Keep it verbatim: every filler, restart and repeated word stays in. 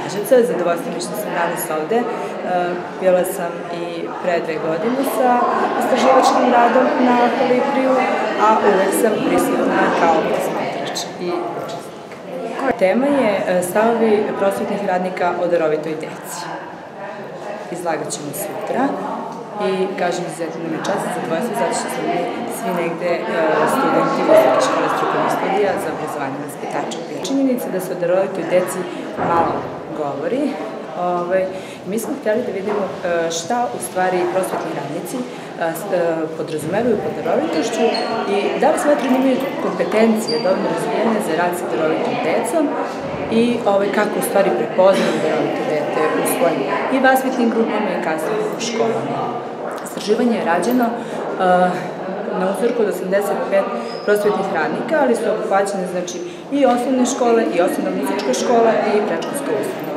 Knjaževca. Zadovoljstvo mi što sam danas ovde. Bila sam i pre dve godine sa istraživačkim radom na Kolibriju, a uvek sam prisutna kao posmatrač i učesnik. Tema je stavovi prosvetnih radnika o darovitoj deci. Izlagat ćemo sutra i kažem izuzetno nam je čast i zadovoljstvo zato što smo mi svi negde studenti Visoke škole strukovnih studija za obrazovanje vaspitača. Činjenica da se o darovitoj deci malo govori. Mi smo htjeli da vidimo šta u stvari prosvetni radnici podrazumevaju pod darovitošću i da li smatraju da imaju kompetencije dovoljno razvijene za rad sa darovitom decom i kako u stvari prepoznaju darovito dete u svojim i vaspitnim grupama i kasnije u školama. Istraživanje je rađeno na uzorku od osamdeset pet prosvetnih radnika, ali su obuhvaćene i osnovne škole, i osnovna muzička škola i predškolska ustanova.